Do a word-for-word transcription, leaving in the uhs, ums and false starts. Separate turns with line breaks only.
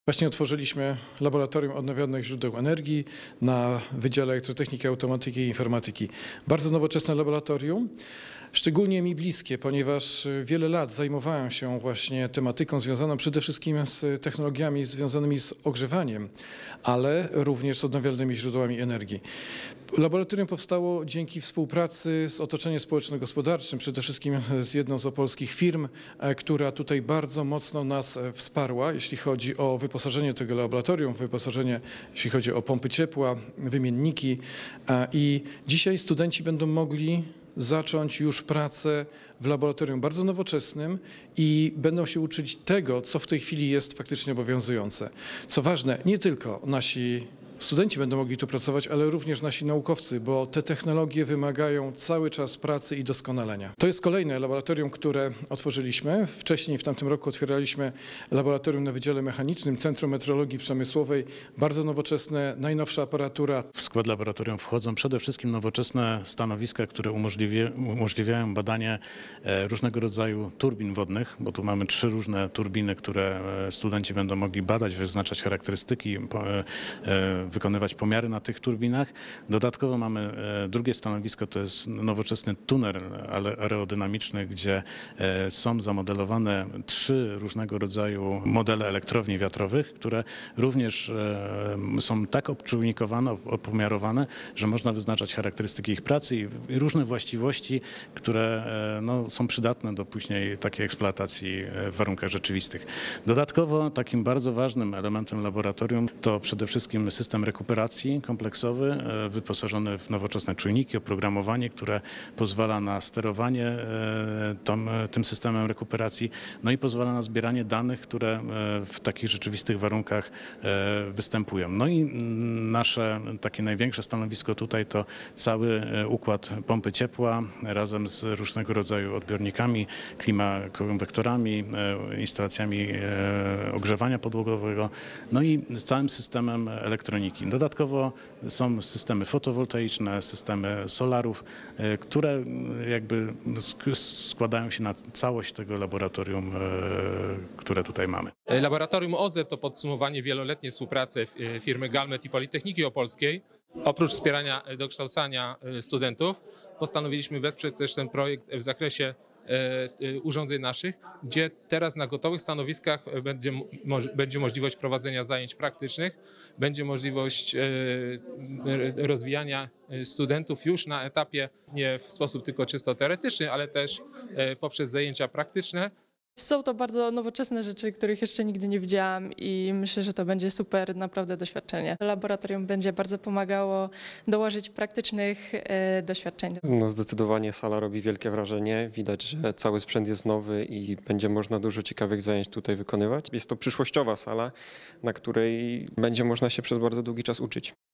Właśnie otworzyliśmy Laboratorium Odnawialnych Źródeł Energii na Wydziale Elektrotechniki, Automatyki i Informatyki. Bardzo nowoczesne laboratorium, szczególnie mi bliskie, ponieważ wiele lat zajmowałem się właśnie tematyką związaną przede wszystkim z technologiami związanymi z ogrzewaniem, ale również z odnawialnymi źródłami energii. Laboratorium powstało dzięki współpracy z otoczeniem społeczno-gospodarczym, przede wszystkim z jedną z opolskich firm, która tutaj bardzo mocno nas wsparła, jeśli chodzi o wyposażenie tego laboratorium, wyposażenie, jeśli chodzi o pompy ciepła, wymienniki. I dzisiaj studenci będą mogli zacząć już pracę w laboratorium bardzo nowoczesnym i będą się uczyć tego, co w tej chwili jest faktycznie obowiązujące. Co ważne, nie tylko nasi studenci będą mogli tu pracować, ale również nasi naukowcy, bo te technologie wymagają cały czas pracy i doskonalenia. To jest kolejne laboratorium, które otworzyliśmy. Wcześniej w tamtym roku otwieraliśmy laboratorium na Wydziale Mechanicznym, Centrum Metrologii Przemysłowej. Bardzo nowoczesne, najnowsza aparatura.
W skład laboratorium wchodzą przede wszystkim nowoczesne stanowiska, które umożliwia, umożliwiają badanie różnego rodzaju turbin wodnych, bo tu mamy trzy różne turbiny, które studenci będą mogli badać, wyznaczać charakterystyki, wykonywać pomiary na tych turbinach. Dodatkowo mamy drugie stanowisko, to jest nowoczesny tunel aerodynamiczny, gdzie są zamodelowane trzy różnego rodzaju modele elektrowni wiatrowych, które również są tak obczujnikowane, opomiarowane, że można wyznaczać charakterystyki ich pracy i różne właściwości, które no, są przydatne do później takiej eksploatacji w warunkach rzeczywistych. Dodatkowo takim bardzo ważnym elementem laboratorium to przede wszystkim system rekuperacji kompleksowy, wyposażony w nowoczesne czujniki, oprogramowanie, które pozwala na sterowanie tym, tym systemem rekuperacji, no i pozwala na zbieranie danych, które w takich rzeczywistych warunkach występują. No i nasze takie największe stanowisko tutaj to cały układ pompy ciepła razem z różnego rodzaju odbiornikami, klimakonwektorami, instalacjami ogrzewania podłogowego, no i z całym systemem elektroniki. Dodatkowo są systemy fotowoltaiczne, systemy solarów, które jakby składają się na całość tego laboratorium, które tutaj mamy.
Laboratorium O Z E to podsumowanie wieloletniej współpracy firmy Galmet i Politechniki Opolskiej. Oprócz wspierania dokształcania studentów postanowiliśmy wesprzeć też ten projekt w zakresie urządzeń naszych, gdzie teraz na gotowych stanowiskach będzie, będzie możliwość prowadzenia zajęć praktycznych, będzie możliwość rozwijania studentów już na etapie nie w sposób tylko czysto teoretyczny, ale też poprzez zajęcia praktyczne.
Są to bardzo nowoczesne rzeczy, których jeszcze nigdy nie widziałam i myślę, że to będzie super naprawdę doświadczenie. Laboratorium będzie bardzo pomagało dołożyć praktycznych e, doświadczeń.
No zdecydowanie sala robi wielkie wrażenie. Widać, że cały sprzęt jest nowy i będzie można dużo ciekawych zajęć tutaj wykonywać. Jest to przyszłościowa sala, na której będzie można się przez bardzo długi czas uczyć.